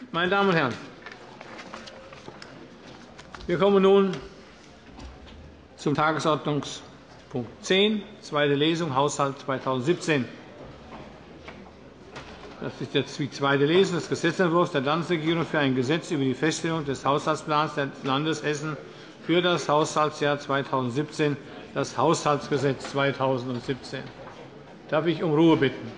Meine Damen und Herren, wir kommen nun zum Tagesordnungspunkt 10, zweite Lesung, Haushalt 2017. Das ist jetzt die zweite Lesung des Gesetzentwurfs der Landesregierung für ein Gesetz über die Feststellung des Haushaltsplans des Landes Hessen für das Haushaltsjahr 2017, das Haushaltsgesetz 2017. Darf ich um Ruhe bitten?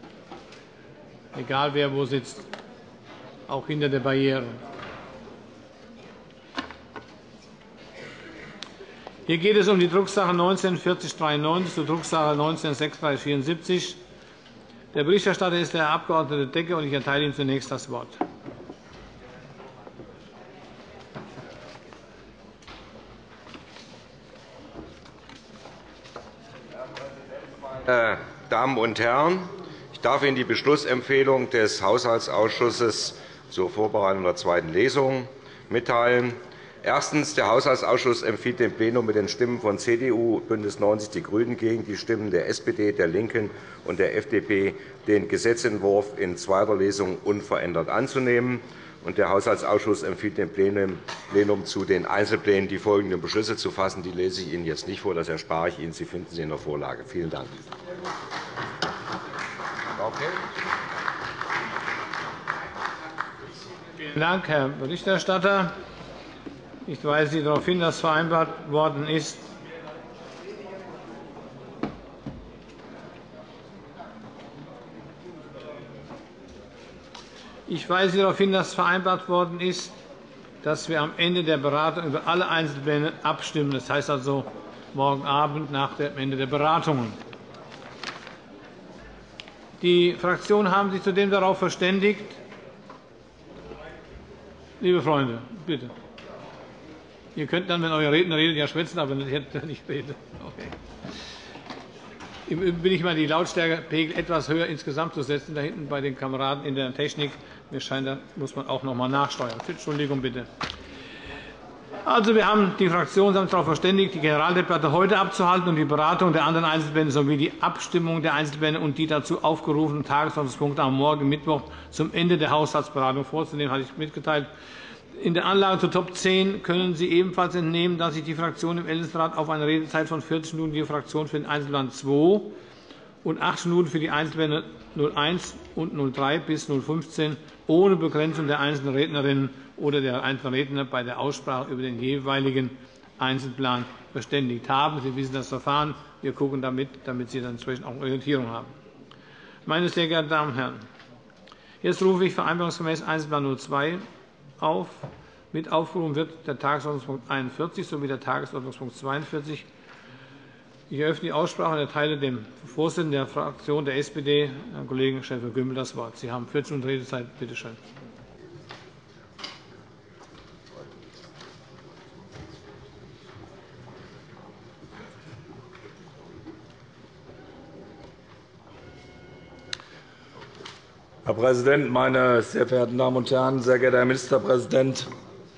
Egal wer wo sitzt, auch hinter der Barriere. Hier geht es um die Drucksache 19-4093 zur Drucksache 19-3674. Der Berichterstatter ist der Herr Abg. Decker, und ich erteile ihm zunächst das Wort. Meine Damen und Herren, ich darf Ihnen die Beschlussempfehlung des Haushaltsausschusses zur Vorbereitung der zweiten Lesung mitteilen. Erstens. Der Haushaltsausschuss empfiehlt dem Plenum mit den Stimmen von CDU, BÜNDNIS 90 die GRÜNEN gegen die Stimmen der SPD, der LINKEN und der FDP, den Gesetzentwurf in zweiter Lesung unverändert anzunehmen. Der Haushaltsausschuss empfiehlt dem Plenum zu den Einzelplänen die folgenden Beschlüsse zu fassen. Die lese ich Ihnen jetzt nicht vor, das erspare ich Ihnen. Sie finden sie in der Vorlage. Vielen Dank. Vielen Dank, Herr Berichterstatter. Ich weise Sie darauf hin, dass vereinbart worden ist, dass wir am Ende der Beratung über alle Einzelpläne abstimmen. Das heißt also morgen Abend nach dem Ende der Beratungen. Die Fraktionen haben sich zudem darauf verständigt. Liebe Freunde, bitte. Ihr könnt dann, wenn euer Redner redet, ja schwätzen, aber nicht reden. Okay. Im Übrigen bin ich mal die Lautstärkepegel etwas höher insgesamt zu setzen, da hinten bei den Kameraden in der Technik. Mir scheint, da muss man auch noch einmal nachsteuern. Entschuldigung bitte. Also, die Fraktionen haben sich darauf verständigt, die Generaldebatte heute abzuhalten und die Beratung der anderen Einzelpläne sowie die Abstimmung der Einzelpläne und die dazu aufgerufenen Tagesordnungspunkte am morgigen Mittwoch zum Ende der Haushaltsberatung vorzunehmen, hatte ich mitgeteilt. In der Anlage zur Top 10 können Sie ebenfalls entnehmen, dass sich die Fraktionen im Ältestenrat auf eine Redezeit von 40 Minuten je Fraktion für den Einzelplan 2 und 80 Minuten für die Einzelpläne 01 und 03 bis 015 ohne Begrenzung der einzelnen Rednerinnen oder der einzelnen Redner bei der Aussprache über den jeweiligen Einzelplan verständigt haben. Sie wissen das Verfahren. Wir gucken damit Sie dann entsprechend auch Orientierung haben. Meine sehr geehrten Damen und Herren, jetzt rufe ich vereinbarungsgemäß Einzelplan 02 auf. Mit aufgerufen wird der Tagesordnungspunkt 41 sowie der Tagesordnungspunkt 42. Ich eröffne die Aussprache und erteile dem Vorsitzenden der Fraktion der SPD, Herrn Kollegen Schäfer-Gümbel, das Wort. Sie haben 14 Minuten Redezeit. Bitte schön. Herr Präsident, meine sehr verehrten Damen und Herren! Sehr geehrter Herr Ministerpräsident!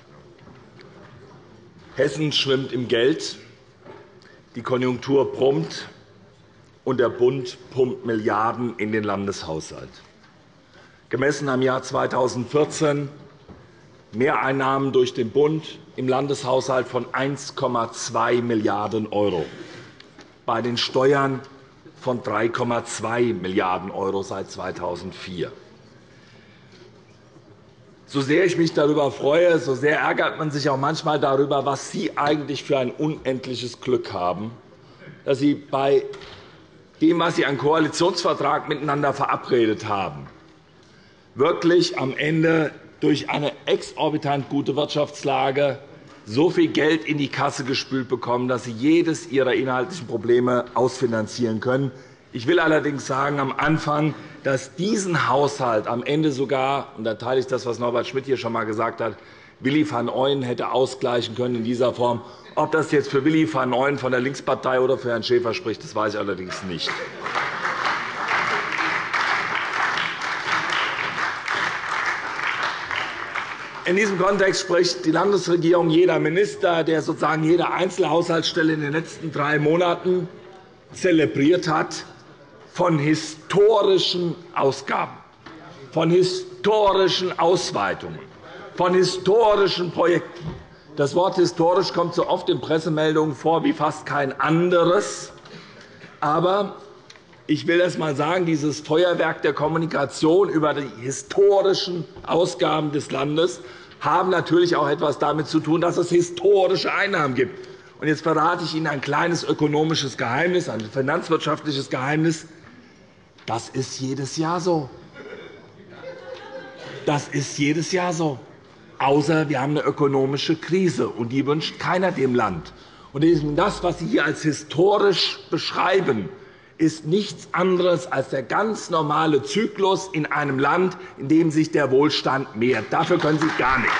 Hessen schwimmt im Geld, die Konjunktur brummt, und der Bund pumpt Milliarden in den Landeshaushalt. Gemessen am Jahr 2014 Mehreinnahmen durch den Bund im Landeshaushalt von 1,2 Milliarden €, bei den Steuern von 3,2 Milliarden € seit 2004. So sehr ich mich darüber freue, so sehr ärgert man sich auch manchmal darüber, was Sie eigentlich für ein unendliches Glück haben, dass Sie bei dem, was Sie an Koalitionsvertrag miteinander verabredet haben, wirklich am Ende durch eine exorbitant gute Wirtschaftslage so viel Geld in die Kasse gespült bekommen, dass Sie jedes Ihrer inhaltlichen Probleme ausfinanzieren können. Ich will allerdings sagen, am Anfang, dass diesen Haushalt am Ende sogar, und da teile ich das, was Norbert Schmitt hier schon einmal gesagt hat, Willy van Ooyen hätte ausgleichen können in dieser Form. Ob das jetzt für Willy van Ooyen von der Linkspartei oder für Herrn Schäfer spricht, das weiß ich allerdings nicht. In diesem Kontext spricht die Landesregierung jeder Minister, der sozusagen jede Einzelhaushaltsstelle in den letzten 3 Monaten zelebriert hat, von historischen Ausgaben. von historischen Ausweitungen, von historischen Projekten. Das Wort historisch kommt so oft in Pressemeldungen vor wie fast kein anderes. Aber ich will erst einmal sagen, dieses Feuerwerk der Kommunikation über die historischen Ausgaben des Landes haben natürlich auch etwas damit zu tun, dass es historische Einnahmen gibt. Und jetzt verrate ich Ihnen ein kleines ökonomisches Geheimnis, ein finanzwirtschaftliches Geheimnis. Das ist jedes Jahr so. Das ist jedes Jahr so. Außer wir haben eine ökonomische Krise, und die wünscht keiner dem Land. Und das, was Sie hier als historisch beschreiben, ist nichts anderes als der ganz normale Zyklus in einem Land, in dem sich der Wohlstand mehrt. Dafür können Sie gar nichts.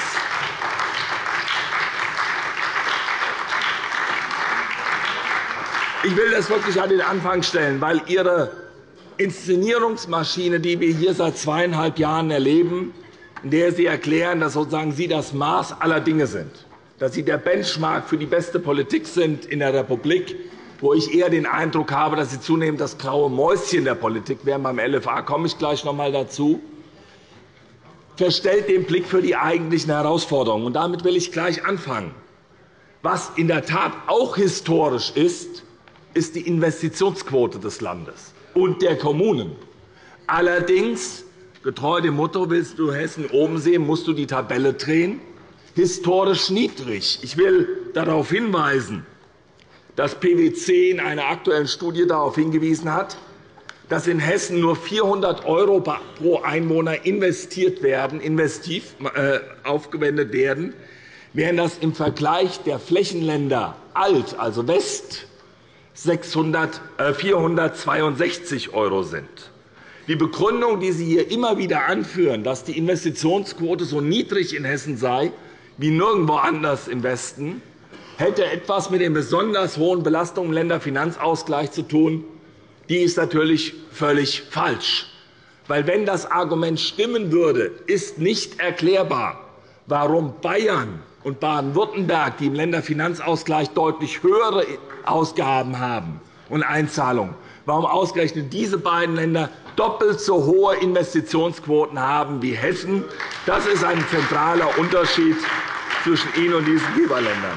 Ich will das wirklich an den Anfang stellen, weil Ihre Inszenierungsmaschine, die wir hier seit 2,5 Jahren erleben, in der Sie erklären, dass sozusagen Sie das Maß aller Dinge sind, dass Sie der Benchmark für die beste Politik sind in der Republik, wo ich eher den Eindruck habe, dass Sie zunehmend das graue Mäuschen der Politik werden. Beim LFA komme ich gleich noch einmal dazu. Verstellt den Blick für die eigentlichen Herausforderungen. Und damit will ich gleich anfangen. Was in der Tat auch historisch ist, ist die Investitionsquote des Landes und der Kommunen. Allerdings, getreu dem Motto, willst du Hessen oben sehen, musst du die Tabelle drehen, historisch niedrig. Ich will darauf hinweisen, dass PwC in einer aktuellen Studie darauf hingewiesen hat, dass in Hessen nur 400 € pro Einwohner investiert werden, investiv aufgewendet werden, während das im Vergleich der Flächenländer Alt, also West, 462 € sind. Die Begründung, die Sie hier immer wieder anführen, dass die Investitionsquote so niedrig in Hessen sei wie nirgendwo anders im Westen, hätte etwas mit den besonders hohen Belastungen im Länderfinanzausgleich zu tun. Die ist natürlich völlig falsch. Weil, wenn das Argument stimmen würde, ist nicht erklärbar, warum Bayern und Baden-Württemberg, die im Länderfinanzausgleich deutlich höhere Ausgaben haben und Einzahlungen, warum ausgerechnet diese beiden Länder doppelt so hohe Investitionsquoten haben wie Hessen. Das ist ein zentraler Unterschied zwischen Ihnen und diesen Geberländern.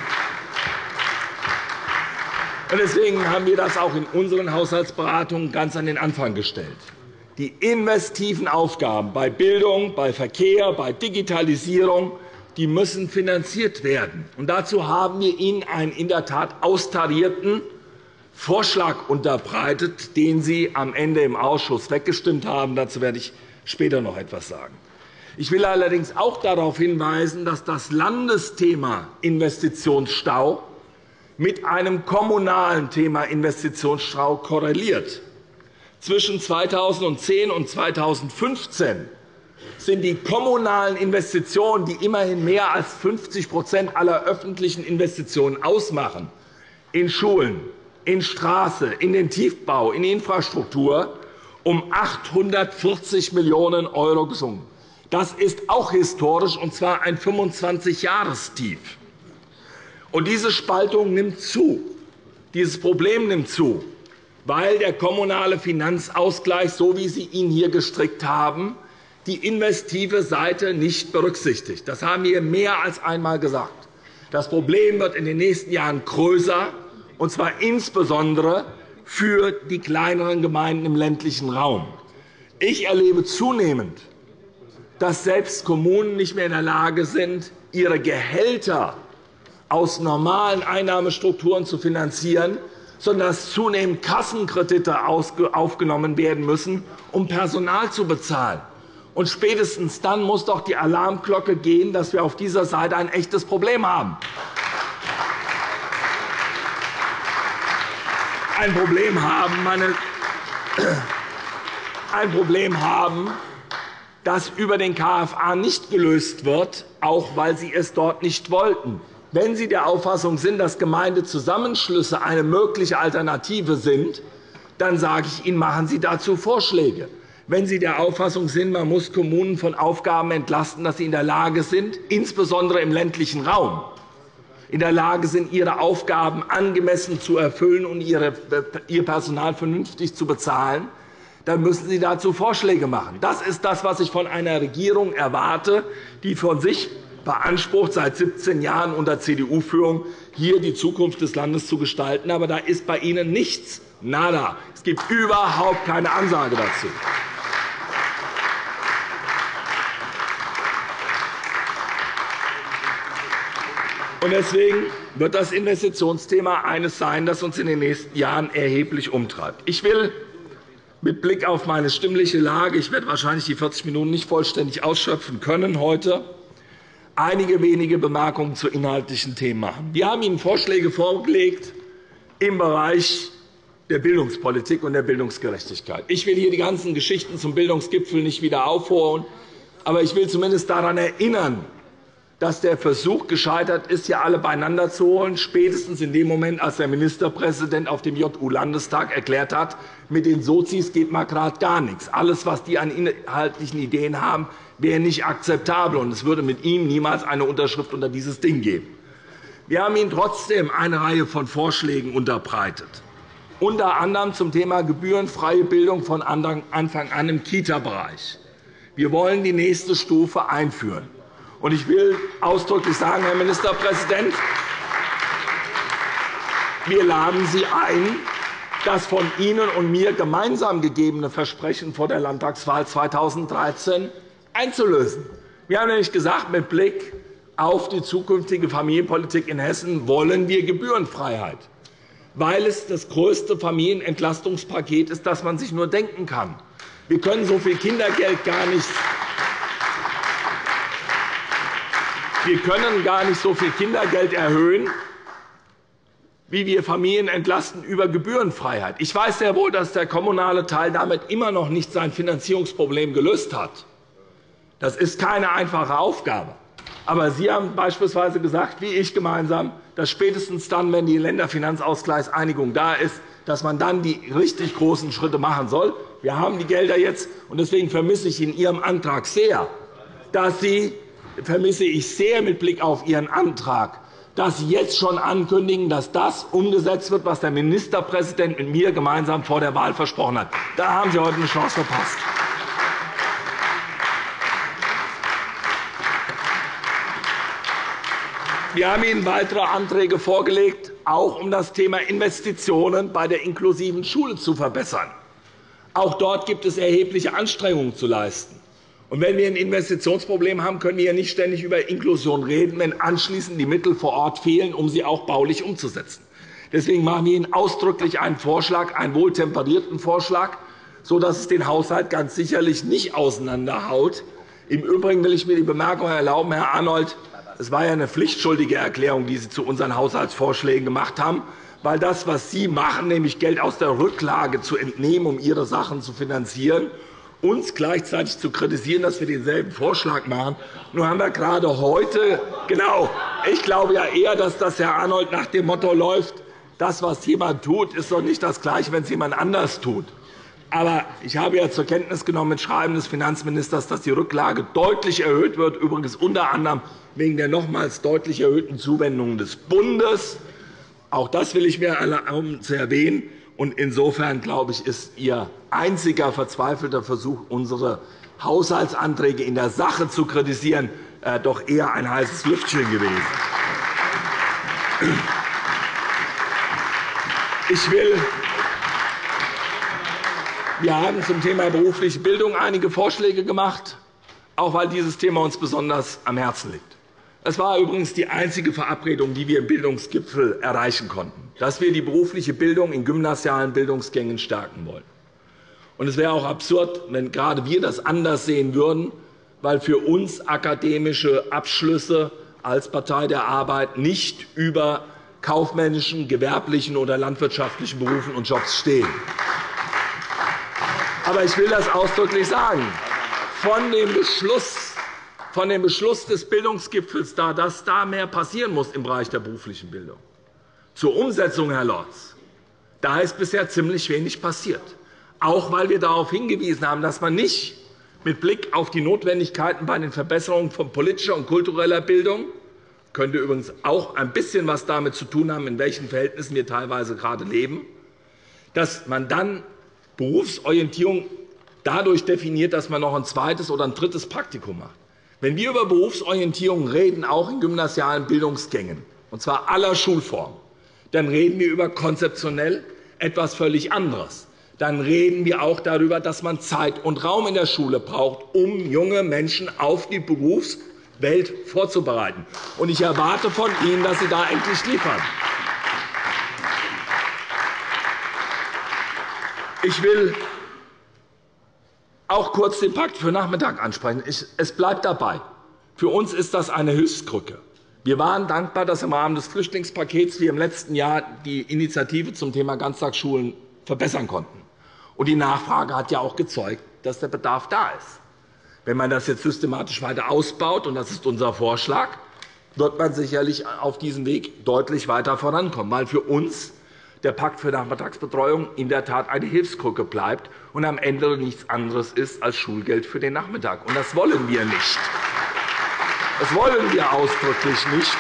Deswegen haben wir das auch in unseren Haushaltsberatungen ganz an den Anfang gestellt. Die investiven Aufgaben bei Bildung, bei Verkehr, bei Digitalisierung, die müssen finanziert werden. Und dazu haben wir Ihnen einen in der Tat austarierten Vorschlag unterbreitet, den Sie am Ende im Ausschuss weggestimmt haben. Dazu werde ich später noch etwas sagen. Ich will allerdings auch darauf hinweisen, dass das Landesthema Investitionsstau mit einem kommunalen Thema Investitionsstau korreliert. Zwischen 2010 und 2015 sind die kommunalen Investitionen, die immerhin mehr als 50 % aller öffentlichen Investitionen ausmachen, in Schulen, in Straße, in den Tiefbau, in Infrastruktur, um 840 Millionen € gesunken. Das ist auch historisch, und zwar ein 25-Jahrestief. Und diese Spaltung nimmt zu. Dieses Problem nimmt zu, weil der kommunale Finanzausgleich, so wie Sie ihn hier gestrickt haben, die investive Seite nicht berücksichtigt. Das haben wir mehr als einmal gesagt. Das Problem wird in den nächsten Jahren größer, und zwar insbesondere für die kleineren Gemeinden im ländlichen Raum. Ich erlebe zunehmend, dass selbst Kommunen nicht mehr in der Lage sind, ihre Gehälter aus normalen Einnahmestrukturen zu finanzieren, sondern dass zunehmend Kassenkredite aufgenommen werden müssen, um Personal zu bezahlen. Und spätestens dann muss doch die Alarmglocke gehen, dass wir auf dieser Seite ein echtes Problem haben. Ein Problem haben, das über den KFA nicht gelöst wird, auch weil Sie es dort nicht wollten. Wenn Sie der Auffassung sind, dass Gemeindezusammenschlüsse eine mögliche Alternative sind, dann sage ich Ihnen, machen Sie dazu Vorschläge. Wenn Sie der Auffassung sind, man muss Kommunen von Aufgaben entlasten, dass sie in der Lage sind, insbesondere im ländlichen Raum, in der Lage sind, ihre Aufgaben angemessen zu erfüllen und ihr Personal vernünftig zu bezahlen, dann müssen Sie dazu Vorschläge machen. Das ist das, was ich von einer Regierung erwarte, die von sich beansprucht, seit 17 Jahren unter CDU-Führung hier die Zukunft des Landes zu gestalten. Aber da ist bei Ihnen nichts, nada. Es gibt überhaupt keine Ansage dazu. Deswegen wird das Investitionsthema eines sein, das uns in den nächsten Jahren erheblich umtreibt. Ich will mit Blick auf meine stimmliche Lage, ich werde wahrscheinlich die 40 Minuten nicht vollständig ausschöpfen können heute, einige wenige Bemerkungen zu inhaltlichen Themen machen. Wir haben Ihnen Vorschläge vorgelegt im Bereich der Bildungspolitik und der Bildungsgerechtigkeit. Ich will hier die ganzen Geschichten zum Bildungsgipfel nicht wieder aufholen, aber ich will zumindest daran erinnern, dass der Versuch gescheitert ist, hier alle beieinander zu holen, spätestens in dem Moment, als der Ministerpräsident auf dem JU-Landestag erklärt hat, mit den Sozis geht mal gerade gar nichts. Alles, was die an inhaltlichen Ideen haben, wäre nicht akzeptabel, und es würde mit ihm niemals eine Unterschrift unter dieses Ding geben. Wir haben Ihnen trotzdem eine Reihe von Vorschlägen unterbreitet, unter anderem zum Thema gebührenfreie Bildung von Anfang an im Kita-Bereich. Wir wollen die nächste Stufe einführen. Ich will ausdrücklich sagen, Herr Ministerpräsident, wir laden Sie ein, das von Ihnen und mir gemeinsam gegebene Versprechen vor der Landtagswahl 2013 einzulösen. Wir haben nämlich gesagt, mit Blick auf die zukünftige Familienpolitik in Hessen wollen wir Gebührenfreiheit, weil es das größte Familienentlastungspaket ist, das man sich nur denken kann. Wir können so viel Kindergeld gar nicht so viel Kindergeld erhöhen, wie wir Familien entlasten über Gebührenfreiheit. Ich weiß sehr wohl, dass der kommunale Teil damit immer noch nicht sein Finanzierungsproblem gelöst hat. Das ist keine einfache Aufgabe. Aber Sie haben beispielsweise gesagt, wie ich gemeinsam, dass spätestens dann, wenn die Länderfinanzausgleichseinigung da ist, dass man dann die richtig großen Schritte machen soll. Wir haben die Gelder jetzt, und deswegen vermisse ich in Ihrem Antrag sehr, mit Blick auf Ihren Antrag, dass Sie jetzt schon ankündigen, dass das umgesetzt wird, was der Ministerpräsident mit mir gemeinsam vor der Wahl versprochen hat. Da haben Sie heute eine Chance verpasst. Wir haben Ihnen weitere Anträge vorgelegt, auch um das Thema Investitionen bei der inklusiven Schule zu verbessern. Auch dort gibt es erhebliche Anstrengungen zu leisten. Und wenn wir ein Investitionsproblem haben, können wir ja nicht ständig über Inklusion reden, wenn anschließend die Mittel vor Ort fehlen, um sie auch baulich umzusetzen. Deswegen machen wir Ihnen ausdrücklich einen Vorschlag, einen wohltemperierten Vorschlag, sodass es den Haushalt ganz sicherlich nicht auseinanderhaut. Im Übrigen will ich mir die Bemerkung erlauben, Herr Arnold, es war ja eine pflichtschuldige Erklärung, die Sie zu unseren Haushaltsvorschlägen gemacht haben, weil das, was Sie machen, nämlich Geld aus der Rücklage zu entnehmen, um Ihre Sachen zu finanzieren, uns gleichzeitig zu kritisieren, dass wir denselben Vorschlag machen. Nun haben wir gerade heute, genau, ich glaube ja eher, dass das, Herr Arnold, nach dem Motto läuft, das, was jemand tut, ist doch nicht das Gleiche, wenn es jemand anders tut. Aber ich habe ja zur Kenntnis genommen mit Schreiben des Finanzministers, dass die Rücklage deutlich erhöht wird, übrigens unter anderem wegen der nochmals deutlich erhöhten Zuwendungen des Bundes. Auch das will ich mir erlauben zu erwähnen. Und insofern, glaube ich, ist Ihr einziger verzweifelter Versuch, unsere Haushaltsanträge in der Sache zu kritisieren, doch eher ein heißes Lüftchen gewesen. Wir haben zum Thema berufliche Bildung einige Vorschläge gemacht, auch weil dieses Thema uns besonders am Herzen liegt. Es war übrigens die einzige Verabredung, die wir im Bildungsgipfel erreichen konnten, dass wir die berufliche Bildung in gymnasialen Bildungsgängen stärken wollen. Und es wäre auch absurd, wenn gerade wir das anders sehen würden, weil für uns akademische Abschlüsse als Partei der Arbeit nicht über kaufmännischen, gewerblichen oder landwirtschaftlichen Berufen und Jobs stehen. Aber ich will das ausdrücklich sagen. Von dem Beschluss des Bildungsgipfels, dass da mehr passieren muss im Bereich der beruflichen Bildung, zur Umsetzung, Herr Lorz, da ist bisher ziemlich wenig passiert. Auch weil wir darauf hingewiesen haben, dass man nicht mit Blick auf die Notwendigkeiten bei den Verbesserungen von politischer und kultureller Bildung, könnte übrigens auch ein bisschen etwas damit zu tun haben, in welchen Verhältnissen wir teilweise gerade leben, dass man dann Berufsorientierung dadurch definiert, dass man noch ein zweites oder ein drittes Praktikum macht. Wenn wir über Berufsorientierung reden, auch in gymnasialen Bildungsgängen, und zwar aller Schulformen, dann reden wir über konzeptionell etwas völlig anderes. Dann reden wir auch darüber, dass man Zeit und Raum in der Schule braucht, um junge Menschen auf die Berufswelt vorzubereiten. Und ich erwarte von Ihnen, dass Sie da endlich liefern. Ich will auch kurz den Pakt für Nachmittag ansprechen. Es bleibt dabei. Für uns ist das eine Hilfskrücke. Wir waren dankbar, dass im Rahmen des Flüchtlingspakets wir im letzten Jahr die Initiative zum Thema Ganztagsschulen verbessern konnten. Und die Nachfrage hat ja auch gezeigt, dass der Bedarf da ist. Wenn man das jetzt systematisch weiter ausbaut, und das ist unser Vorschlag, wird man sicherlich auf diesem Weg deutlich weiter vorankommen, weil für uns der Pakt für Nachmittagsbetreuung in der Tat eine Hilfskrücke bleibt und am Ende nichts anderes ist als Schulgeld für den Nachmittag. Und das wollen wir nicht. Das wollen wir ausdrücklich nicht.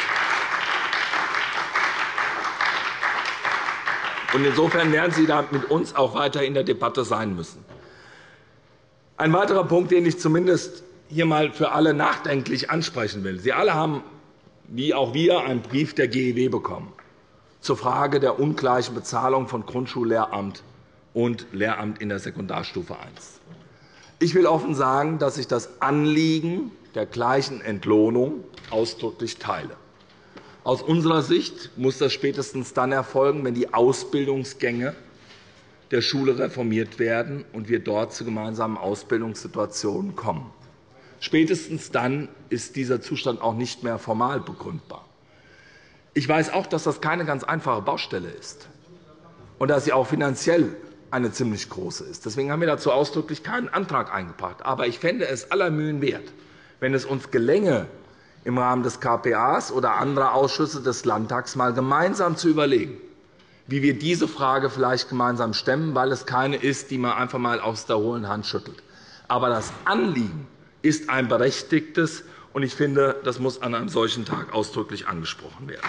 Und insofern werden Sie da mit uns auch weiter in der Debatte sein müssen. Ein weiterer Punkt, den ich zumindest hier einmal für alle nachdenklich ansprechen will. Sie alle haben, wie auch wir, einen Brief der GEW bekommen zur Frage der ungleichen Bezahlung von Grundschullehramt und Lehramt in der Sekundarstufe I. Ich will offen sagen, dass ich das Anliegen der gleichen Entlohnung ausdrücklich teile. Aus unserer Sicht muss das spätestens dann erfolgen, wenn die Ausbildungsgänge der Schule reformiert werden und wir dort zu gemeinsamen Ausbildungssituationen kommen. Spätestens dann ist dieser Zustand auch nicht mehr formal begründbar. Ich weiß auch, dass das keine ganz einfache Baustelle ist und dass sie auch finanziell eine ziemlich große ist. Deswegen haben wir dazu ausdrücklich keinen Antrag eingebracht. Aber ich fände es aller Mühen wert, wenn es uns gelänge, im Rahmen des KPAs oder anderer Ausschüsse des Landtags einmal gemeinsam zu überlegen, wie wir diese Frage vielleicht gemeinsam stemmen, weil es keine ist, die man einfach einmal aus der hohlen Hand schüttelt. Aber das Anliegen ist ein berechtigtes, und ich finde, das muss an einem solchen Tag ausdrücklich angesprochen werden.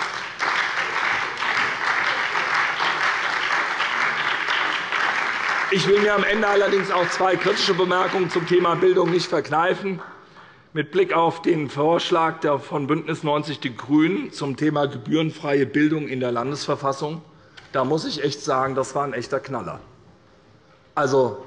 Ich will mir am Ende allerdings auch zwei kritische Bemerkungen zum Thema Bildung nicht verkneifen. Mit Blick auf den Vorschlag von BÜNDNIS 90 die GRÜNEN zum Thema gebührenfreie Bildung in der Landesverfassung, da muss ich echt sagen, das war ein echter Knaller. Also,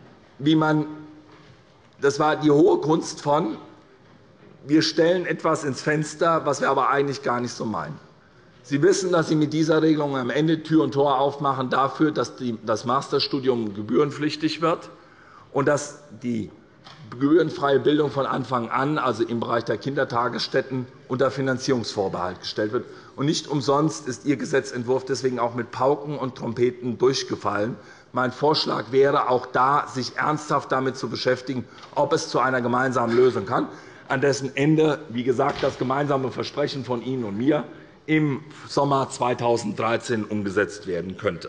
das war die hohe Kunst von, wir stellen etwas ins Fenster, was wir aber eigentlich gar nicht so meinen. Sie wissen, dass Sie mit dieser Regelung am Ende Tür und Tor aufmachen dafür, dass das Masterstudium gebührenpflichtig wird und dass die gebührenfreie Bildung von Anfang an, also im Bereich der Kindertagesstätten, unter Finanzierungsvorbehalt gestellt wird. Und nicht umsonst ist Ihr Gesetzentwurf deswegen auch mit Pauken und Trompeten durchgefallen. Mein Vorschlag wäre, auch da sich ernsthaft damit zu beschäftigen, ob es zu einer gemeinsamen Lösung kann, an dessen Ende, wie gesagt, das gemeinsame Versprechen von Ihnen und mir im Sommer 2013 umgesetzt werden könnte.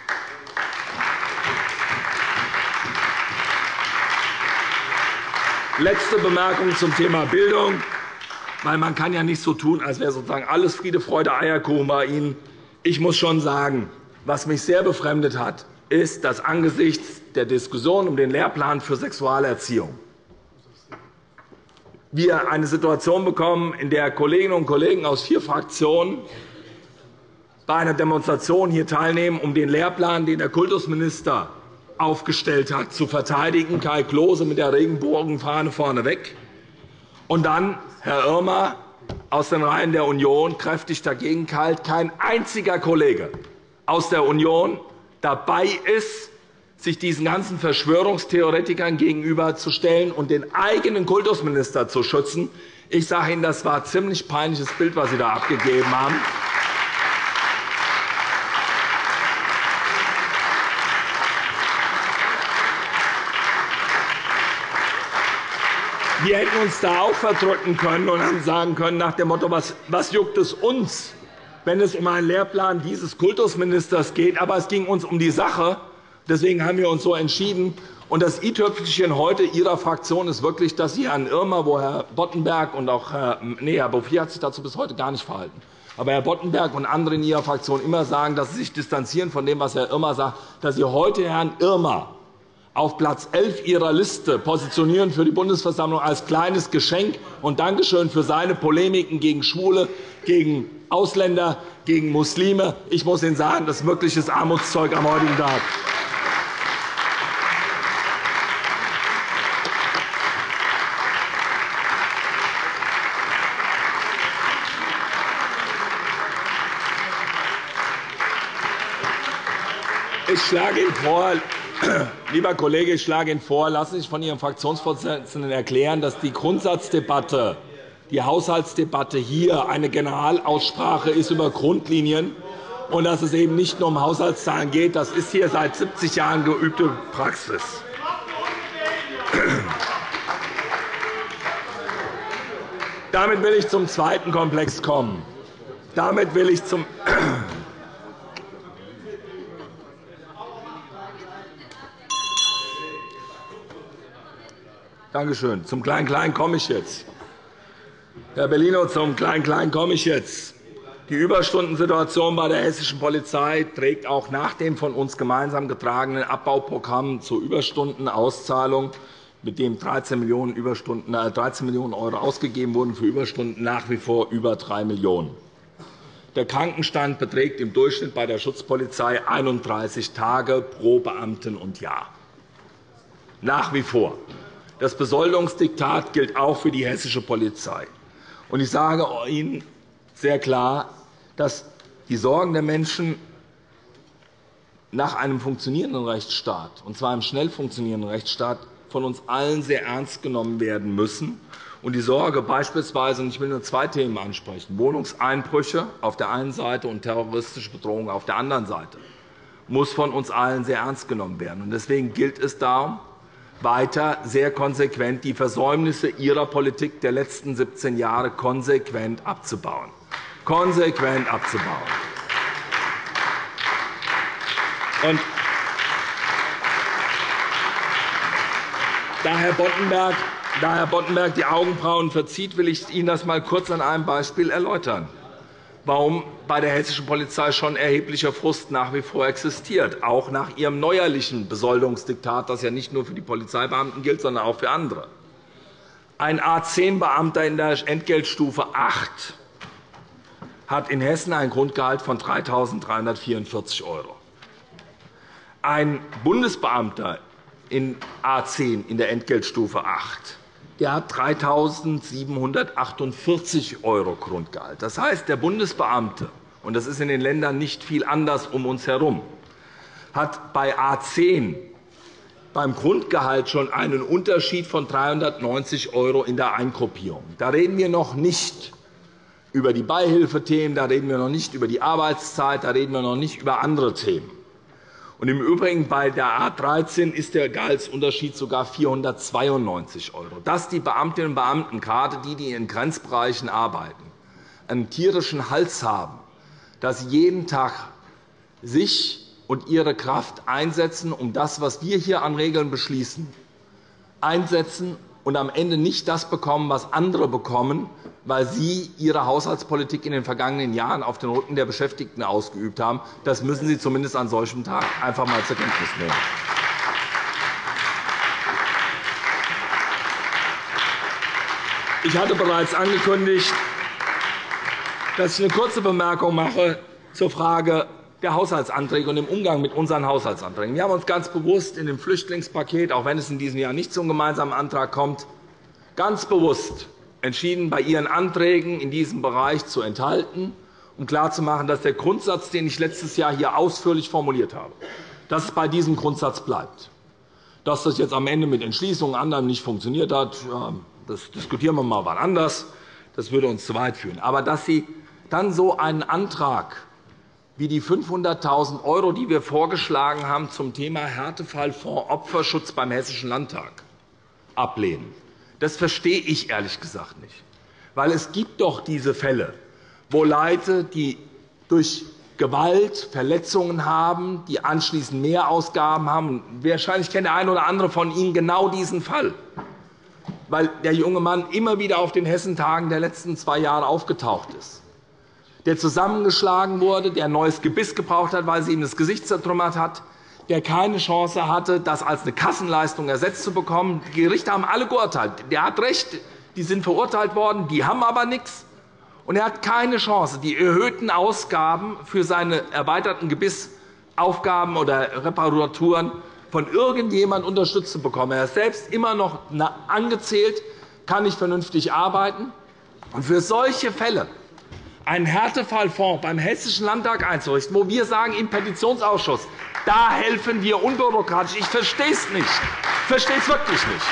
Letzte Bemerkung zum Thema Bildung, weil man kann ja nicht so tun, als wäre sozusagen alles Friede, Freude, Eierkuchen bei Ihnen. Ich muss schon sagen, was mich sehr befremdet hat, ist, dass angesichts der Diskussion um den Lehrplan für Sexualerziehung wir eine Situation bekommen, in der Kolleginnen und Kollegen aus 4 Fraktionen bei einer Demonstration hier teilnehmen, um den Lehrplan, den der Kultusminister aufgestellt hat, zu verteidigen. Kai Klose mit der Regenbogenfahne vorneweg. Und dann Herr Irmer aus den Reihen der Union kräftig dagegen keilt. Kein einziger Kollege aus der Union dabei ist, sich diesen ganzen Verschwörungstheoretikern gegenüberzustellen und den eigenen Kultusminister zu schützen. Ich sage Ihnen, das war ein ziemlich peinliches Bild, was Sie da abgegeben haben. Wir hätten uns da auch verdrücken können und haben sagen können nach dem Motto, was juckt es uns, wenn es um einen Lehrplan dieses Kultusministers geht. Aber es ging uns um die Sache. Deswegen haben wir uns so entschieden. Und das i-Tüpfelchen heute Ihrer Fraktion ist wirklich, dass Sie Herrn Irmer, wo Herr Boddenberg und auch Herr Bouffier hat sich dazu bis heute gar nicht verhalten. Aber Herr Boddenberg und andere in Ihrer Fraktion immer sagen, dass Sie sich distanzieren von dem, was Herr Irmer sagt, dass Sie heute Herrn Irmer auf Platz 11 Ihrer Liste positionieren für die Bundesversammlung als kleines Geschenk und Dankeschön für seine Polemiken gegen Schwule, gegen Ausländer, gegen Muslime. Ich muss Ihnen sagen, das ist wirkliches Armutszeug am heutigen Tag. Ich schlage Ihnen vor, lieber Kollege, ich schlage Ihnen vor, lassen Sie sich von Ihrem Fraktionsvorsitzenden erklären, dass die Grundsatzdebatte, die Haushaltsdebatte hier eine Generalaussprache ist über Grundlinien und dass es eben nicht nur um Haushaltszahlen geht. Das ist hier seit 70 Jahren geübte Praxis. Damit will ich zum zweiten Komplex kommen. Damit will ich zum Dankeschön. Zum Klein-Klein komme ich jetzt. Herr Bellino, zum Klein-Klein komme ich jetzt. Die Überstundensituation bei der hessischen Polizei trägt auch nach dem von uns gemeinsam getragenen Abbauprogramm zur Überstundenauszahlung, mit dem 13 Millionen € ausgegeben wurden für Überstunden, nach wie vor über 3 Millionen €. Der Krankenstand beträgt im Durchschnitt bei der Schutzpolizei 31 Tage pro Beamten und Jahr. Nach wie vor. Das Besoldungsdiktat gilt auch für die hessische Polizei. Ich sage Ihnen sehr klar, dass die Sorgen der Menschen nach einem funktionierenden Rechtsstaat, und zwar einem schnell funktionierenden Rechtsstaat, von uns allen sehr ernst genommen werden müssen. Die Sorge beispielsweise, und ich will nur 2 Themen ansprechen, Wohnungseinbrüche auf der einen Seite und terroristische Bedrohung auf der anderen Seite, muss von uns allen sehr ernst genommen werden. Deswegen gilt es darum, weiter sehr konsequent die Versäumnisse Ihrer Politik der letzten 17 Jahre konsequent abzubauen. Konsequent abzubauen. Und da Herr Boddenberg die Augenbrauen verzieht, will ich Ihnen das einmal kurz an einem Beispiel erläutern, warum bei der hessischen Polizei schon erheblicher Frust nach wie vor existiert, auch nach Ihrem neuerlichen Besoldungsdiktat, das ja nicht nur für die Polizeibeamten gilt, sondern auch für andere. Ein A10-Beamter in der Entgeltstufe 8 hat in Hessen ein Grundgehalt von 3.344 €. Ein Bundesbeamter in A10 in der Entgeltstufe 8 hat 3.748 € Grundgehalt. Das heißt, der Bundesbeamte, und das ist in den Ländern nicht viel anders um uns herum, hat bei A10 beim Grundgehalt schon einen Unterschied von 390 € in der Eingruppierung. Da reden wir noch nicht über die Beihilfethemen, da reden wir noch nicht über die Arbeitszeit, da reden wir noch nicht über andere Themen. Und im Übrigen bei der A13 ist der Gehaltsunterschied sogar 492 €. Dass die Beamtinnen und Beamten, gerade die in Grenzbereichen arbeiten, einen tierischen Hals haben, dass sie jeden Tag sich und ihre Kraft einsetzen, um das, was wir hier an Regeln beschließen, einsetzen und am Ende nicht das bekommen, was andere bekommen, weil Sie Ihre Haushaltspolitik in den vergangenen Jahren auf den Rücken der Beschäftigten ausgeübt haben. Das müssen Sie zumindest an solchem Tag einfach einmal zur Kenntnis nehmen. Ich hatte bereits angekündigt, dass ich eine kurze Bemerkung mache zur Frage der Haushaltsanträge und dem Umgang mit unseren Haushaltsanträgen. Wir haben uns ganz bewusst in dem Flüchtlingspaket, auch wenn es in diesem Jahr nicht zum gemeinsamen Antrag kommt, ganz bewusst entschieden, bei Ihren Anträgen in diesem Bereich zu enthalten, um klarzumachen, dass der Grundsatz, den ich letztes Jahr hier ausführlich formuliert habe, dass es bei diesem Grundsatz bleibt. Dass das jetzt am Ende mit Entschließungen anderem nicht funktioniert hat, das diskutieren wir einmal wann anders. Das würde uns zu weit führen. Aber dass Sie dann so einen Antrag wie die 500.000 €, die wir vorgeschlagen haben zum Thema Härtefallfonds Opferschutz beim Hessischen Landtag, ablehnen, das verstehe ich ehrlich gesagt nicht. Weil es gibt doch diese Fälle, wo Leute, die durch Gewalt Verletzungen haben, die anschließend Mehrausgaben haben. Wahrscheinlich kennt der eine oder andere von Ihnen genau diesen Fall, weil der junge Mann immer wieder auf den Hessentagen der letzten 2 Jahre aufgetaucht ist, der zusammengeschlagen wurde, der ein neues Gebiss gebraucht hat, weil sie ihm das Gesicht zertrümmert hat, der keine Chance hatte, das als eine Kassenleistung ersetzt zu bekommen. Die Gerichte haben alle geurteilt. Der hat recht, die sind verurteilt worden, die haben aber nichts. Und er hat keine Chance, die erhöhten Ausgaben für seine erweiterten Gebissaufgaben oder Reparaturen von irgendjemandem unterstützt zu bekommen. Er ist selbst immer noch angezählt, kann nicht vernünftig arbeiten. Und für solche Fälle einen Härtefallfonds beim Hessischen Landtag einzurichten, wo wir sagen, im Petitionsausschuss, da helfen wir unbürokratisch. Ich verstehe es nicht. Ich verstehe es wirklich nicht.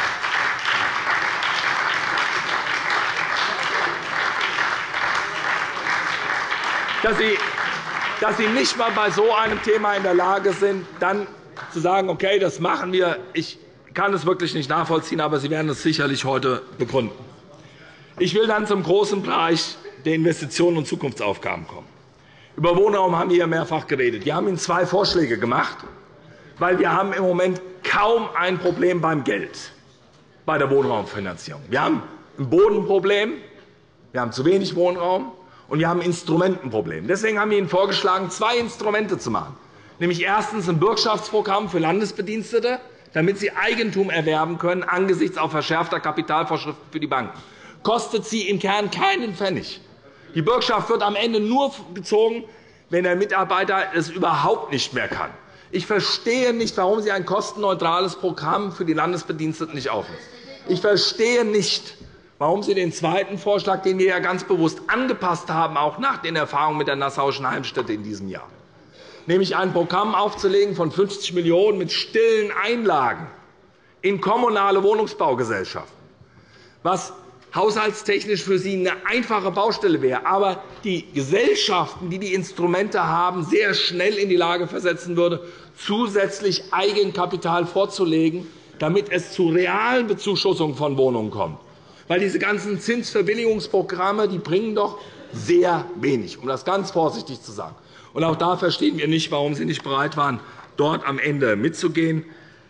Dass Sie nicht einmal bei so einem Thema in der Lage sind, dann zu sagen, okay, das machen wir. Ich kann es wirklich nicht nachvollziehen, aber Sie werden es sicherlich heute begründen. Ich will dann zum großen Bereich der Investitionen und Zukunftsaufgaben kommen. Über Wohnraum haben wir hier mehrfach geredet. Wir haben Ihnen 2 Vorschläge gemacht, weil wir haben im Moment kaum ein Problem beim Geld bei der Wohnraumfinanzierung. Wir haben ein Bodenproblem, wir haben zu wenig Wohnraum, und wir haben ein Instrumentenproblem. Deswegen haben wir Ihnen vorgeschlagen, 2 Instrumente zu machen. Nämlich erstens ein Bürgschaftsprogramm für Landesbedienstete, damit sie Eigentum erwerben können angesichts auch verschärfter Kapitalvorschriften für die Banken. Kostet sie im Kern keinen Pfennig. Die Bürgschaft wird am Ende nur gezogen, wenn der Mitarbeiter es überhaupt nicht mehr kann. Ich verstehe nicht, warum Sie ein kostenneutrales Programm für die Landesbediensteten nicht aufnehmen. Ich verstehe nicht, warum Sie den zweiten Vorschlag, den wir ja ganz bewusst angepasst haben, auch nach den Erfahrungen mit der Nassauischen Heimstätte in diesem Jahr, nämlich ein Programm aufzulegen von 50 Millionen € mit stillen Einlagen in kommunale Wohnungsbaugesellschaften, was haushaltstechnisch für Sie eine einfache Baustelle wäre, aber die Gesellschaften, die die Instrumente haben, sehr schnell in die Lage versetzen würde, zusätzlich Eigenkapital vorzulegen, damit es zu realen Bezuschussungen von Wohnungen kommt. Weil diese ganzen Zinsverbilligungsprogramme, die bringen doch sehr wenig, um das ganz vorsichtig zu sagen. Und auch da verstehen wir nicht, warum Sie nicht bereit waren, dort am Ende mitzugehen.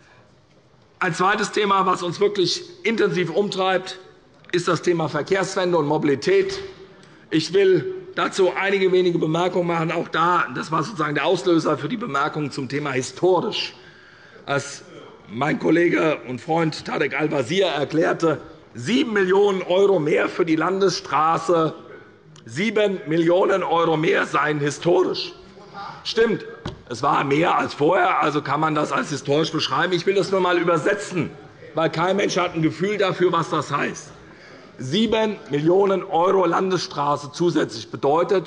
Ein zweites Thema, das uns wirklich intensiv umtreibt, ist das Thema Verkehrswende und Mobilität. Ich will dazu einige wenige Bemerkungen machen. Auch das war sozusagen der Auslöser für die Bemerkungen zum Thema historisch. Als mein Kollege und Freund Tarek Al-Wazir erklärte, 7 Millionen € mehr für die Landesstraße, 7 Millionen € mehr seien historisch. Stimmt, es war mehr als vorher, also kann man das als historisch beschreiben. Ich will das nur einmal übersetzen, weil kein Mensch hat ein Gefühl dafür, was das heißt. 7 Millionen € Landesstraße zusätzlich bedeutet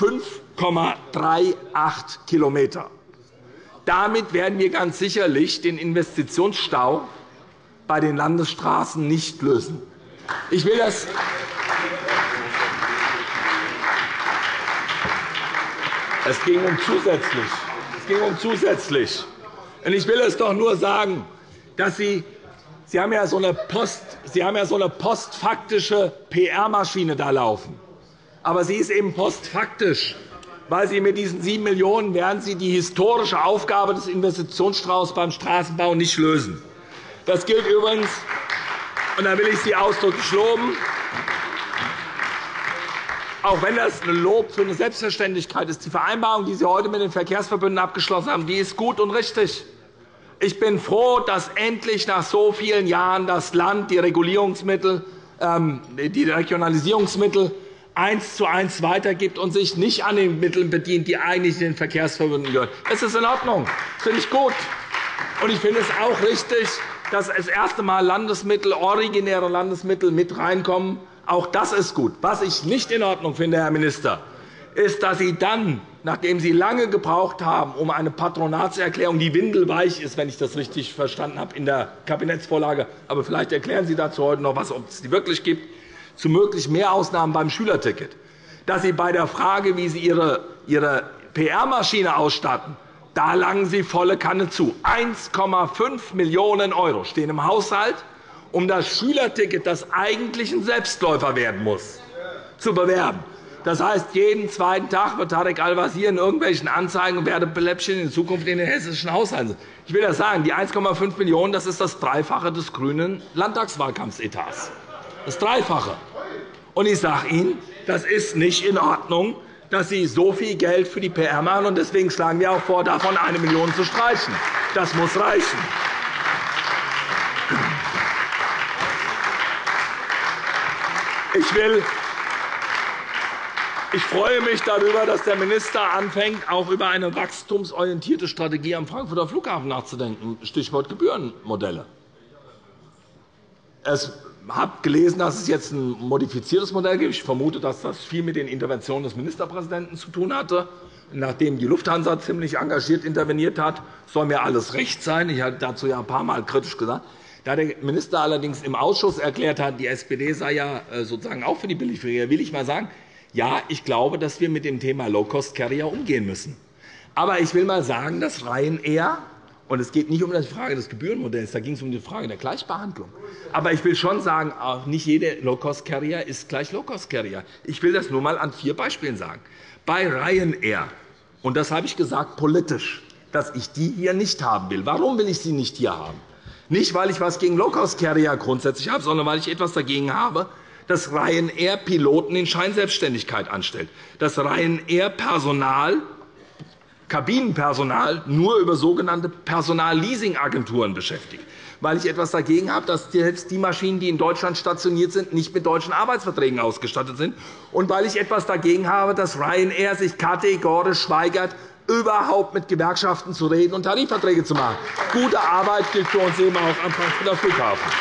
5,38 km. Damit werden wir ganz sicherlich den Investitionsstau bei den Landesstraßen nicht lösen. Ich will das Es ging um zusätzlich. Und ich will es doch nur sagen, dass Sie haben ja so eine postfaktische PR-Maschine da laufen. Aber sie ist eben postfaktisch, weil Sie mit diesen 7 Millionen € werden Sie die historische Aufgabe des Investitionsstaus beim Straßenbau nicht lösen. Das gilt übrigens, und da will ich Sie ausdrücklich loben, auch wenn das ein Lob für eine Selbstverständlichkeit ist. Die Vereinbarung, die Sie heute mit den Verkehrsverbünden abgeschlossen haben, die ist gut und richtig. Ich bin froh, dass endlich nach so vielen Jahren das Land die Regionalisierungsmittel 1:1 weitergibt und sich nicht an den Mitteln bedient, die eigentlich den Verkehrsverbünden gehören. Das ist in Ordnung. Das finde ich gut. Und ich finde es auch richtig, dass das erste Mal Landesmittel, originäre Landesmittel mit reinkommen. Auch das ist gut. Was ich nicht in Ordnung finde, Herr Minister, ist, dass Sie dann, nachdem Sie lange gebraucht haben, um eine Patronatserklärung, die windelweich ist, wenn ich das richtig verstanden habe, in der Kabinettsvorlage, aber vielleicht erklären Sie dazu heute noch etwas, ob es die wirklich gibt, zu möglich mehr Ausnahmen beim Schülerticket, dass Sie bei der Frage, wie Sie Ihre PR-Maschine ausstatten, da langen Sie volle Kanne zu. 1,5 Millionen € stehen im Haushalt, um das Schülerticket, das eigentlich ein Selbstläufer werden muss, zu bewerben. Das heißt, jeden zweiten Tag wird Tarek Al-Wazir in irgendwelchen Anzeigen und Werbeläppchen in Zukunft in den hessischen Haushalten. Ich will das sagen, die 1,5 Millionen €, das ist das Dreifache des grünen Landtagswahlkampfetats. Das Dreifache. Und ich sage Ihnen, das ist nicht in Ordnung, dass Sie so viel Geld für die PR machen. Und deswegen schlagen wir auch vor, davon 1 Million zu streichen. Das muss reichen. Ich freue mich darüber, dass der Minister anfängt, auch über eine wachstumsorientierte Strategie am Frankfurter Flughafen nachzudenken, Stichwort Gebührenmodelle. Ich habe gelesen, dass es jetzt ein modifiziertes Modell gibt. Ich vermute, dass das viel mit den Interventionen des Ministerpräsidenten zu tun hatte. Nachdem die Lufthansa ziemlich engagiert interveniert hat, soll mir alles recht sein. Ich habe dazu ja ein paar Mal kritisch gesagt. Da der Minister allerdings im Ausschuss erklärt hat, die SPD sei ja sozusagen auch für die Billigflieger, will ich mal sagen, ja, ich glaube, dass wir mit dem Thema Low-Cost-Carrier umgehen müssen. Aber ich will mal sagen, dass Ryanair, und es geht nicht um die Frage des Gebührenmodells, da ging es um die Frage der Gleichbehandlung. Aber ich will schon sagen, auch nicht jeder Low-Cost-Carrier ist gleich Low-Cost-Carrier. Ich will das nur einmal an 4 Beispielen sagen. Bei Ryanair, und das habe ich gesagt politisch, dass ich die hier nicht haben will. Warum will ich sie nicht hier haben? Nicht, weil ich etwas gegen Low-Cost-Carrier grundsätzlich habe, sondern weil ich etwas dagegen habe, dass Ryanair Piloten in Scheinselbstständigkeit anstellt, dass Ryanair Kabinenpersonal nur über sogenannte Personalleasingagenturen beschäftigt, weil ich etwas dagegen habe, dass selbst die Maschinen, die in Deutschland stationiert sind, nicht mit deutschen Arbeitsverträgen ausgestattet sind, und weil ich etwas dagegen habe, dass Ryanair sich kategorisch weigert, überhaupt mit Gewerkschaften zu reden und Tarifverträge zu machen. Gute Arbeit gilt für uns eben auch am Frankfurter Flughafen.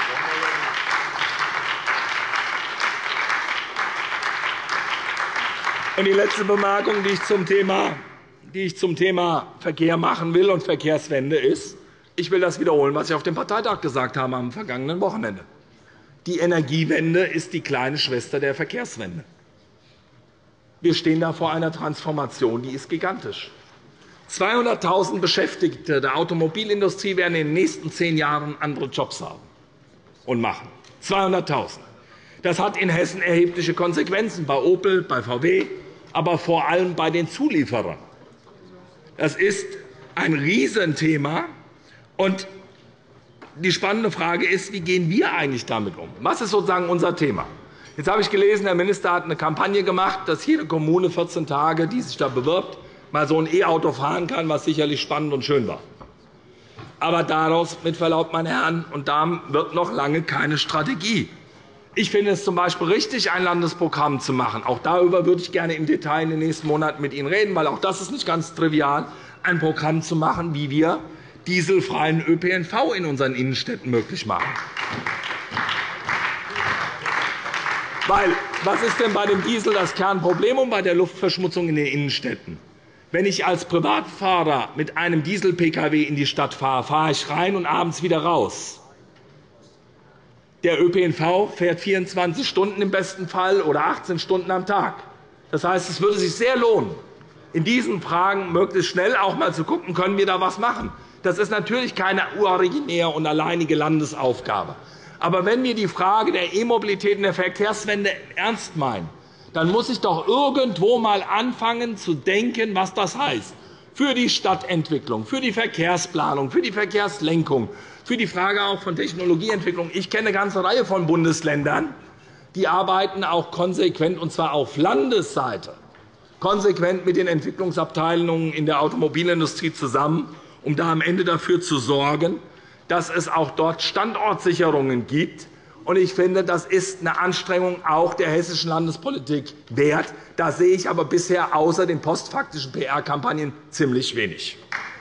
Und die letzte Bemerkung, die ich zum Thema Verkehr machen will und Verkehrswende ist, ich will das wiederholen, was ich auf dem Parteitag gesagt habe am vergangenen Wochenende. Die Energiewende ist die kleine Schwester der Verkehrswende. Wir stehen da vor einer Transformation, die ist gigantisch. 200.000 Beschäftigte der Automobilindustrie werden in den nächsten 10 Jahren andere Jobs haben und machen. 200.000. Das hat in Hessen erhebliche Konsequenzen bei Opel, bei VW, aber vor allem bei den Zulieferern. Das ist ein Riesenthema. Und die spannende Frage ist, wie gehen wir eigentlich damit um? Was ist sozusagen unser Thema? Jetzt habe ich gelesen, der Minister hat eine Kampagne gemacht, dass jede Kommune 14 Tage, die sich da bewirbt, mal so ein E-Auto fahren kann, was sicherlich spannend und schön war. Aber daraus, mit Verlaub, meine Herren und Damen, wird noch lange keine Strategie. Ich finde es z.B. richtig, ein Landesprogramm zu machen. Auch darüber würde ich gerne im Detail in den nächsten Monaten mit Ihnen reden, weil auch das ist nicht ganz trivial, ein Programm zu machen, wie wir dieselfreien ÖPNV in unseren Innenstädten möglich machen. Weil, was ist denn bei dem Diesel das Kernproblem und bei der Luftverschmutzung in den Innenstädten? Wenn ich als Privatfahrer mit einem Diesel-Pkw in die Stadt fahre, fahre ich rein und abends wieder raus. Der ÖPNV fährt 24 Stunden im besten Fall oder 18 Stunden am Tag. Das heißt, es würde sich sehr lohnen, in diesen Fragen möglichst schnell auch einmal zu schauen, können wir da etwas machen. Das ist natürlich keine originäre und alleinige Landesaufgabe. Aber wenn wir die Frage der E-Mobilität und der Verkehrswende ernst meinen, dann muss ich doch irgendwo einmal anfangen zu denken, was das heißt für die Stadtentwicklung, für die Verkehrsplanung, für die Verkehrslenkung, für die Frage auch von Technologieentwicklung. Ich kenne eine ganze Reihe von Bundesländern, die arbeiten auch konsequent, und zwar auf Landesseite, konsequent mit den Entwicklungsabteilungen in der Automobilindustrie zusammen, um da am Ende dafür zu sorgen, dass es auch dort Standortsicherungen gibt. Und ich finde, das ist eine Anstrengung auch der hessischen Landespolitik wert. Da sehe ich aber bisher außer den postfaktischen PR-Kampagnen ziemlich wenig.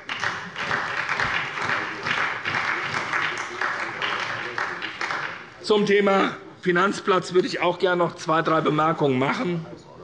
Zum Thema Finanzplatz würde ich auch gerne noch 2, 3 Bemerkungen machen.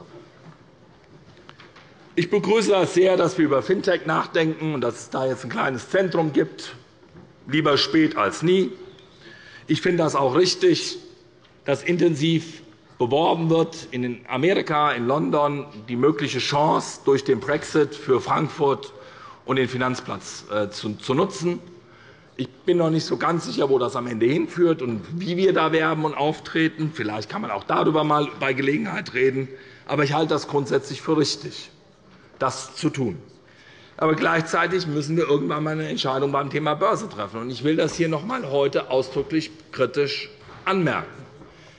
Ich begrüße es sehr, dass wir über Fintech nachdenken und dass es da jetzt ein kleines Zentrum gibt. Lieber spät als nie. Ich finde das auch richtig, dass intensiv beworben wird in Amerika, in London, die mögliche Chance durch den Brexit für Frankfurt und den Finanzplatz zu nutzen. Ich bin noch nicht so ganz sicher, wo das am Ende hinführt und wie wir da werben und auftreten. Vielleicht kann man auch darüber mal bei Gelegenheit reden. Aber ich halte das grundsätzlich für richtig, das zu tun. Aber gleichzeitig müssen wir irgendwann einmal eine Entscheidung beim Thema Börse treffen. Ich will das hier noch einmal heute ausdrücklich kritisch anmerken.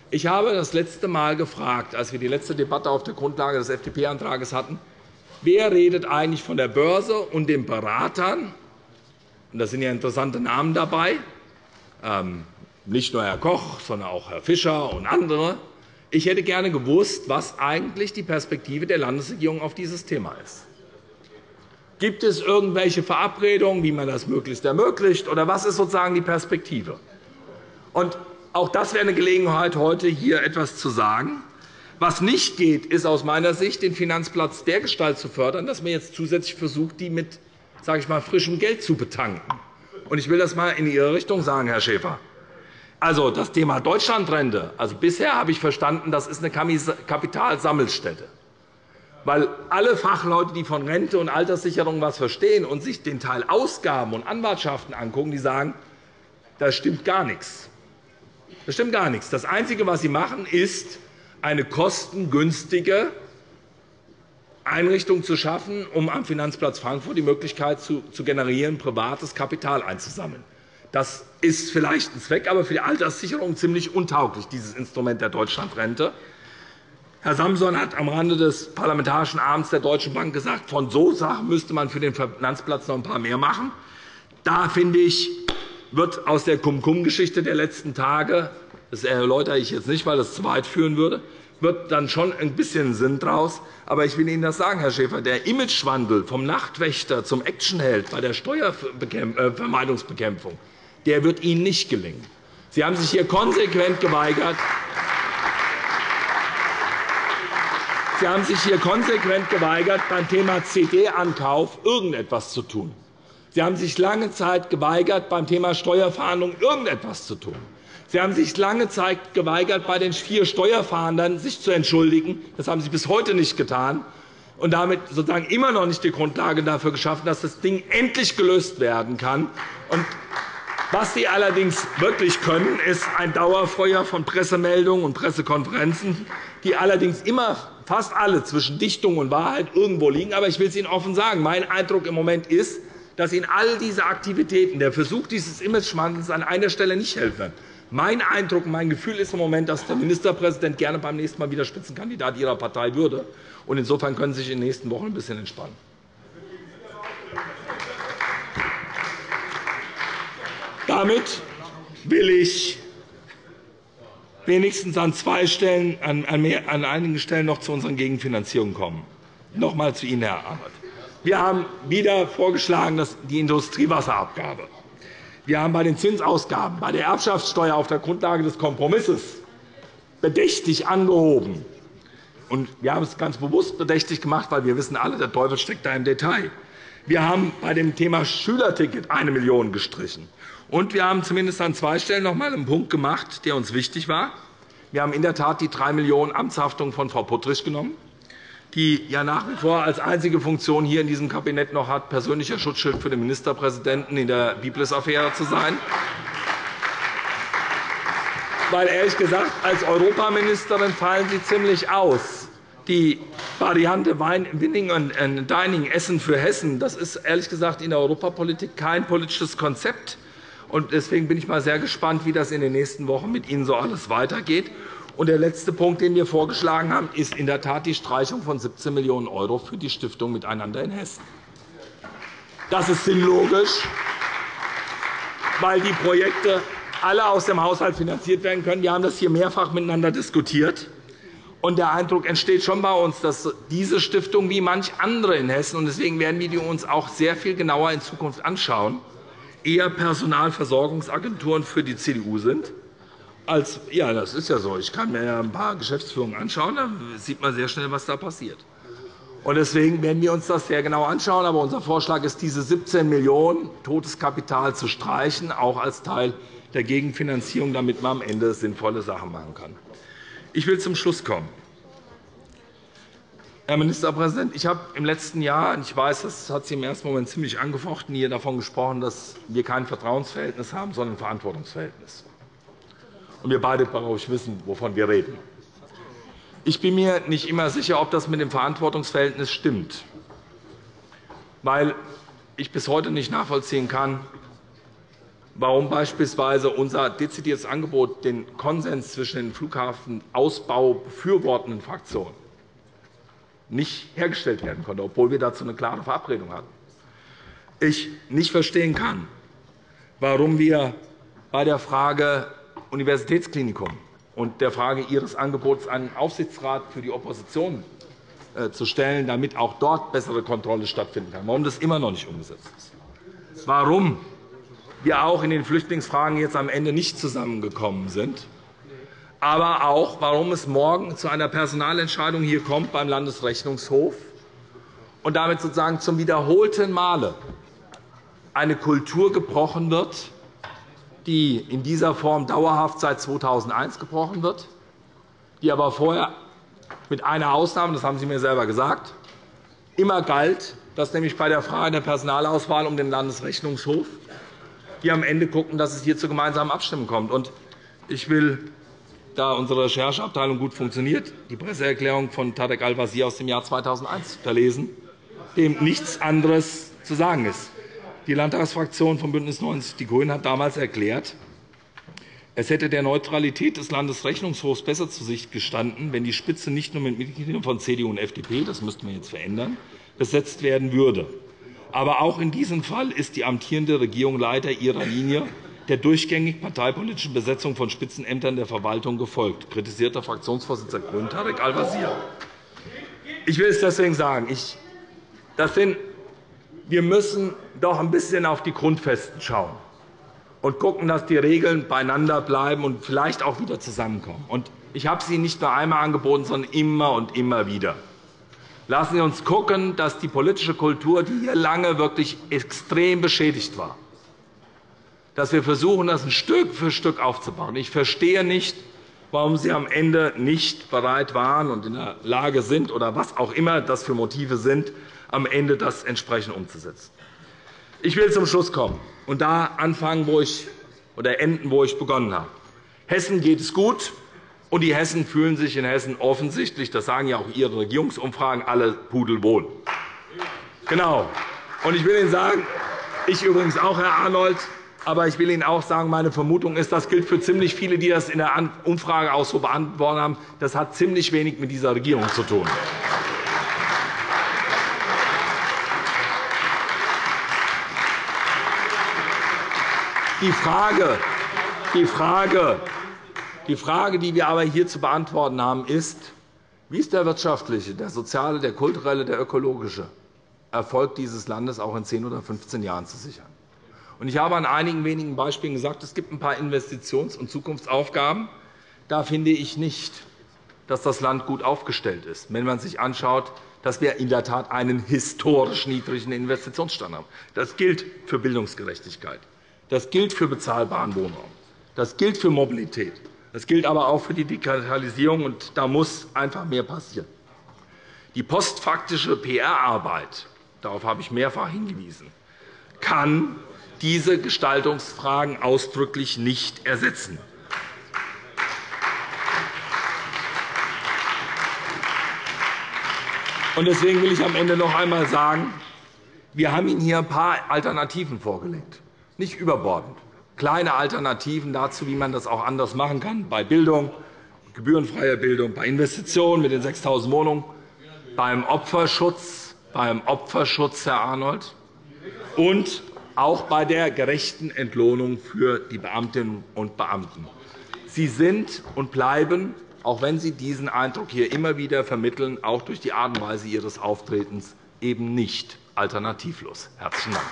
Ich habe das letzte Mal gefragt, als wir die letzte Debatte auf der Grundlage des FDP-Antrags hatten, wer redet eigentlich von der Börse und den Beratern? Und da sind ja interessante Namen dabei, nicht nur Herr Koch, sondern auch Herr Fischer und andere. Ich hätte gerne gewusst, was eigentlich die Perspektive der Landesregierung auf dieses Thema ist. Gibt es irgendwelche Verabredungen, wie man das möglichst ermöglicht, oder was ist sozusagen die Perspektive? Und auch das wäre eine Gelegenheit, heute hier etwas zu sagen. Was nicht geht, ist aus meiner Sicht, den Finanzplatz dergestalt zu fördern, dass man jetzt zusätzlich versucht, die mit, sage ich mal, frischem Geld zu betanken. Und ich will das einmal in Ihre Richtung sagen, Herr Schäfer. Also das Thema Deutschlandrente. Also bisher habe ich verstanden, das ist eine Kapitalsammelstätte. Weil alle Fachleute, die von Rente und Alterssicherung etwas verstehen und sich den Teil Ausgaben und Anwartschaften angucken, die sagen, da stimmt gar nichts. Das stimmt gar nichts. Das Einzige, was Sie machen, ist, eine kostengünstige Einrichtung zu schaffen, um am Finanzplatz Frankfurt die Möglichkeit zu generieren, privates Kapital einzusammeln. Das ist vielleicht ein Zweck, aber für die Alterssicherung ziemlich untauglich, dieses Instrument der Deutschlandrente. Herr Samson hat am Rande des Parlamentarischen Abends der Deutschen Bank gesagt, von so Sachen müsste man für den Finanzplatz noch ein paar mehr machen. Da, finde ich, wird aus der Cum-Cum-Geschichte der letzten Tage, das erläutere ich jetzt nicht, weil das zu weit führen würde, wird dann schon ein bisschen Sinn daraus. Aber ich will Ihnen das sagen, Herr Schäfer, der Imagewandel vom Nachtwächter zum Actionheld bei der Steuervermeidungsbekämpfung, der wird Ihnen nicht gelingen. Sie haben sich hier konsequent geweigert, beim Thema CD-Ankauf irgendetwas zu tun. Sie haben sich lange Zeit geweigert, beim Thema Steuerfahndung irgendetwas zu tun. Sie haben sich lange Zeit geweigert, bei den 4 Steuerfahndern sich zu entschuldigen. Das haben Sie bis heute nicht getan und damit sozusagen immer noch nicht die Grundlage dafür geschaffen, dass das Ding endlich gelöst werden kann. Und was Sie allerdings wirklich können, ist ein Dauerfeuer von Pressemeldungen und Pressekonferenzen, die allerdings immer fast alle zwischen Dichtung und Wahrheit irgendwo liegen. Aber ich will es Ihnen offen sagen. Mein Eindruck im Moment ist, dass Ihnen all diese Aktivitäten, der Versuch dieses Imageschwandels an einer Stelle nicht helfen. Mein Eindruck und mein Gefühl ist im Moment, dass der Ministerpräsident gerne beim nächsten Mal wieder Spitzenkandidat Ihrer Partei würde. Insofern können Sie sich in den nächsten Wochen ein bisschen entspannen. Damit will ich wenigstens an einigen Stellen noch zu unseren Gegenfinanzierungen kommen. Noch einmal zu Ihnen, Herr Arnold. Wir haben wieder vorgeschlagen, die Industriewasserabgabe. Wir haben bei den Zinsausgaben, bei der Erbschaftssteuer auf der Grundlage des Kompromisses bedächtig angehoben. Wir haben es ganz bewusst bedächtig gemacht, weil wir wissen alle, der Teufel steckt da im Detail. Wir haben bei dem Thema Schülerticket 1 Million gestrichen. Und wir haben zumindest an 2 Stellen noch einmal einen Punkt gemacht, der uns wichtig war. Wir haben in der Tat die 3 Millionen Amtshaftung von Frau Puttrich genommen, die ja nach wie vor als einzige Funktion hier in diesem Kabinett noch hat, persönlicher Schutzschild für den Ministerpräsidenten in der Biblis-Affäre zu sein. Weil, ehrlich gesagt, als Europaministerin fallen Sie ziemlich aus. Die Variante Winning and Dining, Essen für Hessen, das ist ehrlich gesagt in der Europapolitik kein politisches Konzept. Deswegen bin ich mal sehr gespannt, wie das in den nächsten Wochen mit Ihnen so alles weitergeht. Und der letzte Punkt, den wir vorgeschlagen haben, ist in der Tat die Streichung von 17 Millionen € für die Stiftung Miteinander in Hessen. Das ist sinnlogisch, weil die Projekte alle aus dem Haushalt finanziert werden können. Wir haben das hier mehrfach miteinander diskutiert. Und der Eindruck entsteht schon bei uns, dass diese Stiftung wie manch andere in Hessen, und deswegen werden wir die uns auch sehr viel genauer in Zukunft anschauen, eher Personalversorgungsagenturen für die CDU sind. Ja, das ist ja so. Ich kann mir ja ein paar Geschäftsführungen anschauen. Da sieht man sehr schnell, was da passiert. Deswegen werden wir uns das sehr genau anschauen. Aber unser Vorschlag ist, diese 17 Millionen € totes Kapital zu streichen, auch als Teil der Gegenfinanzierung, damit man am Ende sinnvolle Sachen machen kann. Ich will zum Schluss kommen. Herr Ministerpräsident, ich habe im letzten Jahr, und ich weiß, das hat Sie im ersten Moment ziemlich angefochten, hier davon gesprochen, dass wir kein Vertrauensverhältnis haben, sondern ein Verantwortungsverhältnis. Und wir beide, glaube ich, wissen, wovon wir reden. Ich bin mir nicht immer sicher, ob das mit dem Verantwortungsverhältnis stimmt, weil ich bis heute nicht nachvollziehen kann, warum beispielsweise unser dezidiertes Angebot den Konsens zwischen den Flughafenausbau befürwortenden Fraktionen nicht hergestellt werden konnte, obwohl wir dazu eine klare Verabredung hatten. Ich nicht verstehen kann, warum wir bei der Frage Universitätsklinikum und der Frage Ihres Angebots, einen Aufsichtsrat für die Opposition zu stellen, damit auch dort bessere Kontrolle stattfinden kann, warum das immer noch nicht umgesetzt ist. Warum wir auch in den Flüchtlingsfragen jetzt am Ende nicht zusammengekommen sind, aber auch, warum es morgen zu einer Personalentscheidung hier kommt beim Landesrechnungshof und damit sozusagen zum wiederholten Male eine Kultur gebrochen wird, die in dieser Form dauerhaft seit 2001 gebrochen wird, die aber vorher mit einer Ausnahme, das haben Sie mir selber gesagt, immer galt, dass nämlich bei der Frage der Personalauswahl um den Landesrechnungshof wir am Ende gucken, dass es hier zur gemeinsamen Abstimmung kommt. Ich will, da unsere Rechercheabteilung gut funktioniert, die Presseerklärung von Tarek Al-Wazir aus dem Jahr 2001 verlesen, dem nichts anderes zu sagen ist. Die Landtagsfraktion von BÜNDNIS 90 die GRÜNEN hat damals erklärt, es hätte der Neutralität des Landesrechnungshofs besser zu Sicht gestanden, wenn die Spitze nicht nur mit Mitgliedern von CDU und FDP, das müssten wir jetzt verändern, besetzt werden würde. Aber auch in diesem Fall ist die amtierende Regierung leider ihrer Linie der durchgängig parteipolitischen Besetzung von Spitzenämtern der Verwaltung gefolgt, kritisiert der Fraktionsvorsitzende der GRÜNEN, Tarek Al-Wazir. Ich will es deswegen sagen, wir müssen doch ein bisschen auf die Grundfesten schauen und schauen, dass die Regeln beieinander bleiben und vielleicht auch wieder zusammenkommen. Ich habe sie nicht nur einmal angeboten, sondern immer und immer wieder. Lassen Sie uns schauen, dass die politische Kultur, die hier lange wirklich extrem beschädigt war, dass wir versuchen, das Stück für Stück aufzubauen. Ich verstehe nicht, warum Sie am Ende nicht bereit waren und in der Lage sind, oder was auch immer das für Motive sind, am Ende das entsprechend umzusetzen. Ich will zum Schluss kommen und da anfangen, enden, wo ich begonnen habe. Hessen geht es gut, und die Hessen fühlen sich in Hessen offensichtlich, das sagen ja auch Ihre Regierungsumfragen, alle pudelwohl. Genau. Und ich will Ihnen sagen, ich übrigens auch, Herr Arnold, aber ich will Ihnen auch sagen, meine Vermutung ist, das gilt für ziemlich viele, die das in der Umfrage auch so beantwortet haben, das hat ziemlich wenig mit dieser Regierung zu tun. Die Frage, die wir aber hier zu beantworten haben, ist, wie ist der wirtschaftliche, der soziale, der kulturelle, der ökologische Erfolg dieses Landes auch in 10 oder 15 Jahren zu sichern? Ich habe an einigen wenigen Beispielen gesagt, es gibt ein paar Investitions- und Zukunftsaufgaben. Da finde ich nicht, dass das Land gut aufgestellt ist, wenn man sich anschaut, dass wir in der Tat einen historisch niedrigen Investitionsstand haben. Das gilt für Bildungsgerechtigkeit. Das gilt für bezahlbaren Wohnraum. Das gilt für Mobilität. Das gilt aber auch für die Digitalisierung, und da muss einfach mehr passieren. Die postfaktische PR-Arbeit, darauf habe ich mehrfach hingewiesen, kann diese Gestaltungsfragen ausdrücklich nicht ersetzen. Deswegen will ich am Ende noch einmal sagen, wir haben Ihnen hier ein paar Alternativen vorgelegt, nicht überbordend. Kleine Alternativen dazu, wie man das auch anders machen kann, bei Bildung, gebührenfreier Bildung, bei Investitionen mit den 6.000 Wohnungen, beim Opferschutz, Herr Arnold, und auch bei der gerechten Entlohnung für die Beamtinnen und Beamten. Sie sind und bleiben, auch wenn Sie diesen Eindruck hier immer wieder vermitteln, auch durch die Art und Weise Ihres Auftretens, eben nicht alternativlos. – Herzlichen Dank.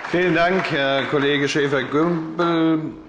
Vielen Dank, Herr Kollege Schäfer-Gümbel.